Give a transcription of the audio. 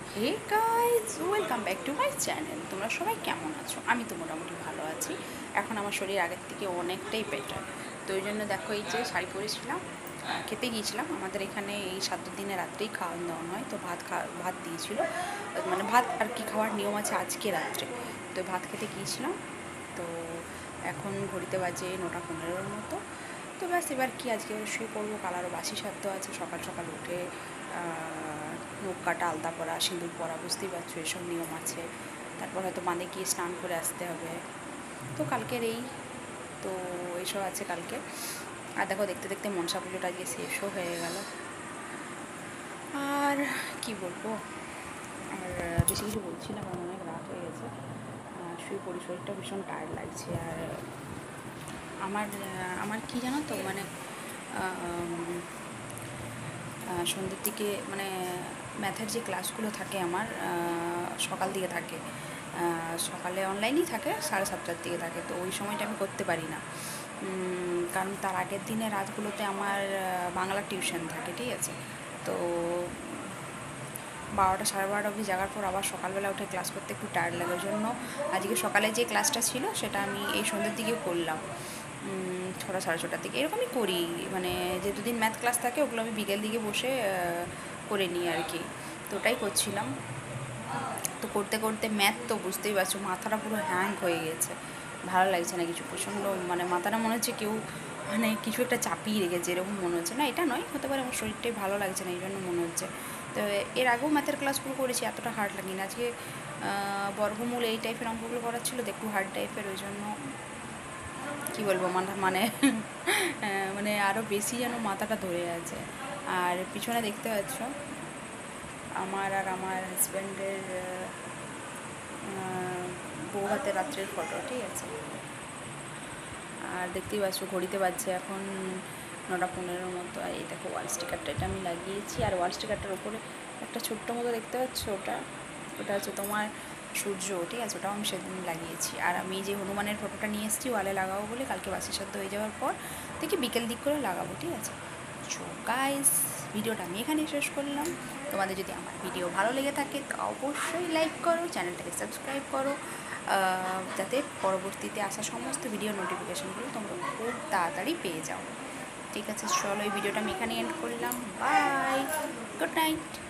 Hey guys, welcome back to my channel. তোমরা সবাই কেমন আছো? আমি তো মোটামুটি ভালো আছি। এখন আমার শরীর আগের থেকে অনেকটাই বেটার। তো ওই জন্য দেখো, এই যে শাড়ি পরেছিলাম, খেতে গিয়েছিলাম। আমাদের এখানে এই 7 দিনে রাত্রেই খাওয়ান দাওয়ান হয়, তো ভাত দিয়েছিল, মানে ভাত আর কি খাওয়ার নিয়ম আছে আজকে রাত্রে। তো ভাত খেতে গিয়েছিলাম। তো এখন ঘড়িতে বাজে 9টা 15-এর মতো। তো ব্যাস, এবার কি আজকে শুয়ে পড়বো, কাল আরও বাসি সাধ্য আছে। সকাল সকাল উঠে নখ কাটা, আলতা পরা, সিঁদুর পরা, বুঝতেই পারছো এসব নিয়ম আছে। তারপর হয়তো বাঁধে গিয়ে স্নান করে আসতে হবে। তো কালকের এই তো এইসব আছে কালকে। আর দেখো, দেখতে দেখতে মনসা পুজোটা আজকে শেষও হয়ে গেল। আর কি বলবো, আর বেশি কিছু বলছি না, কারণ অনেক রাত হয়ে গেছে। শুয়ে পড়ি, শরীরটা ভীষণ টায়ার্ড লাগছে। আর আমার আমার কি জানো তো, মানে সন্ধ্যের দিকে, মানে ম্যাথের যে ক্লাসগুলো থাকে আমার, সকাল দিকে থাকে। সকালে অনলাইনই থাকে, 7:30টার দিকে থাকে। তো ওই সময়টা আমি করতে পারি না, কারণ তার আগের দিনে রাতগুলোতে আমার বাংলা টিউশন থাকে, ঠিক আছে। তো 12টা 12:30 অবধি জাগার পর আবার সকালবেলা উঠে ক্লাস করতে একটু টায়ার্ড লাগে। ওই জন্য আজকে সকালে যে ক্লাসটা ছিল সেটা আমি এই সন্ধ্যের দিকে করলাম, 6টা 6:30টার দিকে এরকমই করি। মানে যে দুদিন ম্যাথ ক্লাস থাকে ওগুলো আমি বিকেল দিকে বসে করে নিই আর কি। তো ওটাই করছিলাম। তো করতে করতে ম্যাথ তো বুঝতেই পারছো, মাথাটা পুরো হ্যাং হয়ে গেছে। ভালো লাগছে না কিছু, প্রচণ্ড মানে মাথাটা মনে হচ্ছে কেউ মানে কিছু একটা চাপিয়ে রেখেছে, এরকম মনে হচ্ছে। না, এটা নয়, হতে পারে আমার শরীরটাই ভালো লাগছে না, এই জন্য মনে হচ্ছে। তো এর আগেও ম্যাথের ক্লাসগুলো করেছি, এতটা হার্ড লাগেনি। আজকে বর্গমূল এই টাইপের অঙ্কগুলো করার ছিল, তো একটু হার্ড টাইপের, ওই জন্য কী বলবো, মানে মানে আরও বেশি যেন মাথাটা ধরে আছে। আর পিছনে দেখতে পাচ্ছ আমার আর আমার হাজব্যান্ডের বউ হাতে রাত্রের ফটো, ঠিক আছে। আর দেখতেই পাচ্ছ ঘড়িতে বাজছে এখন 9টা 15-এর মতো। আর এই দেখো ওয়াল স্টিকারটা, এটা আমি লাগিয়েছি। আর ওয়াল স্টিকারটার ওপরে একটা ছোট্ট মতো দেখতে পাচ্ছ, ওটা ওটা হচ্ছে তোমার সূর্য, ঠিক আছে। ওটাও আমি সেদিন লাগিয়েছি। আর আমি যে হনুমানের ফটোটা নিয়ে এসেছি ওয়ালে লাগাবো বলে, কালকে বাসি সাধ্য হয়ে যাওয়ার পর দেখি বিকেল দিক করে লাগাবো, ঠিক আছে। সো গাইস, ভিডিওটা আমি এখানেই শেষ করলাম। তোমাদের যদি আমার ভিডিও ভালো লেগে থাকে তো অবশ্যই লাইক করো, চ্যানেলটাকে সাবস্ক্রাইব করো, যাতে পরবর্তীতে আসা সমস্ত ভিডিও নোটিফিকেশানগুলো তোমরা খুব তাড়াতাড়ি পেয়ে যাও। ঠিক আছে, চলো এই ভিডিওটা আমি এখানে এন্ড করলাম। Bye, good night.